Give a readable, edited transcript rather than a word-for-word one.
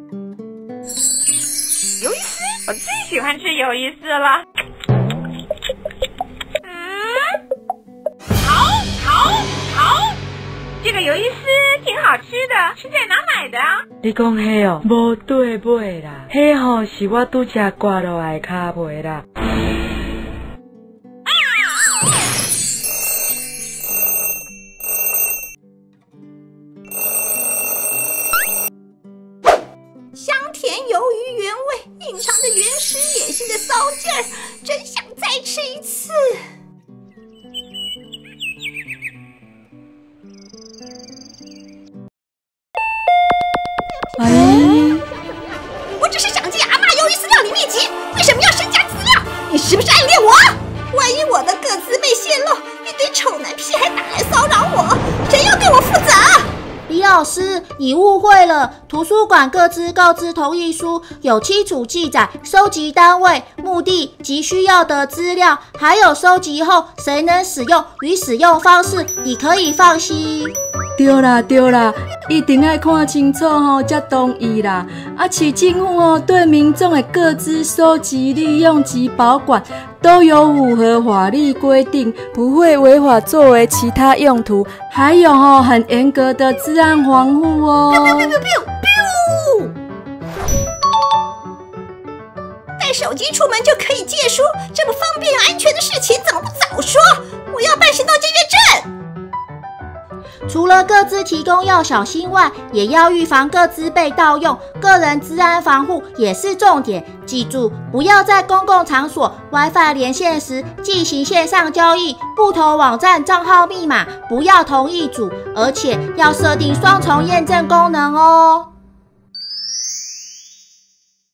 鱿鱼丝，我最喜欢吃鱿鱼丝了。好，这个鱿鱼丝挺好吃的，是在哪买的啊？ 你讲迄哦，无对尾啦，迄吼是我拄才刮落来骹尾啦。 香甜鱿鱼原味，隐藏着原始野性的骚劲儿，真想再吃一次。 阿姨， 我只是想进阿嬷鱿鱼丝料理秘籍，为什么要身家资料？你是不是暗恋我？万一我的个资被泄露，一堆丑男屁孩打来骚扰我，谁要对我负责？ 李老师，你误会了。图书馆个资告知同意书有清楚记载收集单位、目的及需要的资料，还有收集后谁能使用与使用方式，你可以放心。 对啦，一定要看清楚吼，才同意啦。市政府对民众的个资收集、利用及保管都有符合法律规定，不会违法作为其他用途，还有很严格的治安防护哦。 带手机出门就可以借书，这么方便又安全的事情，怎么不早说？我要办行动监阅证。 除了个资提供要小心外，也要预防个资被盗用，个人资安防护也是重点。记住，不要在公共场所 WiFi 连线时进行线上交易，不同网站账号密码不要同一组，而且要设定双重验证功能哦。